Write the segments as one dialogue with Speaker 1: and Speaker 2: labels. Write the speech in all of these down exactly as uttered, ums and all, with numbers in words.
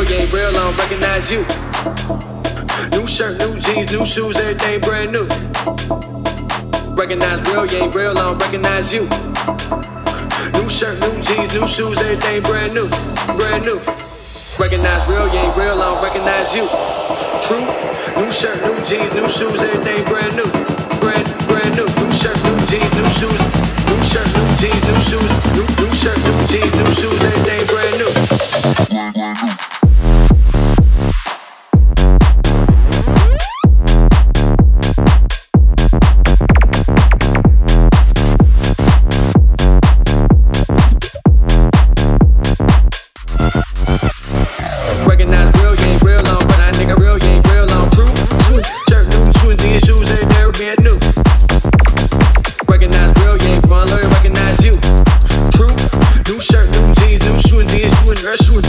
Speaker 1: you ain't real, I don't recognize you. New shirt, new jeans, new shoes, everything brand new. Recognize real, you ain't real, I don't recognize you. New shirt, new jeans, new shoes, everything brand new, brand new. Recognize real, you ain't real, I don't recognize you. True, new shirt, new jeans, new shoes, everything brand new, brand, brand new. New shirt, new jeans, new shoes, new shirt, new jeans, new shoes, new, new shirt, new jeans, new shoes, everything brand new. Recognize real, you ain't real, on, but I nigga real, you ain't real, on. True, true. Shirt, new shoes, these shoes, they they're brand new. Recognize real, you ain't gonna learn, recognize you. True, new shirt, new jeans, new shoes, these shoes, they're shoes.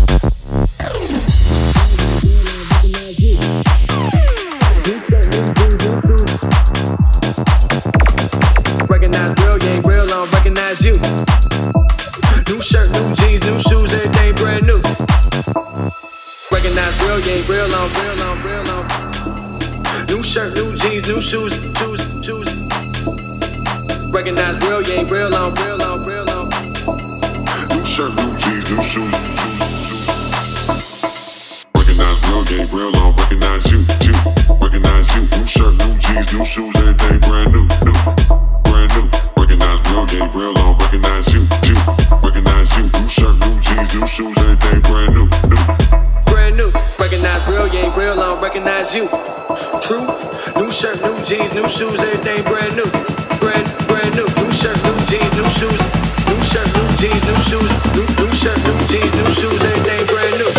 Speaker 1: Recognize real, you ain't real, I don't recognize you. New shirt, new jeans, new shoes, everything brand new. Recognize real, you ain't real, on, real, on, real, on. New shirt, new jeans, new shoes, shoes, shoes. Recognize real, you ain't real, on, real, on, real, on.
Speaker 2: New shirt, new jeans, new shoes, shoes, shoes. Recognize real, you ain't real, I don't recognize you, you. Recognize you, new shirt, new jeans, new shoes, everything brand new, new, brand new. Recognize real, you ain't real, I don't recognize you, you. Recognize you, new shirt, new jeans, new shoes, everything brand new, new.
Speaker 1: Brand new. Recognize real, you ain't real, I don't recognize you. True, new shirt, new jeans, new shoes, everything brand new, brand, brand new. New shirt, new jeans, new shoes, new shirt, new jeans, new shoes, new, new shirt, new jeans, new shoes, everything brand new.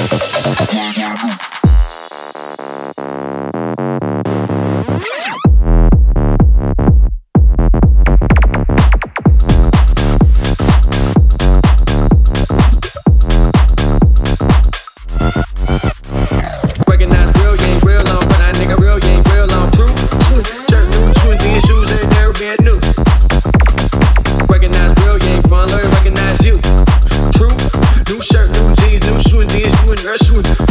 Speaker 1: Recognize real, you ain't real, on, but I nigga real, you ain't real, on. True, true. Shirt, new shoes, these shoes, they they're brand new. Recognize real, you ain't gonna learn, recognize you. True, new shirt, new jeans, new shoes, these shoes, they're shoes.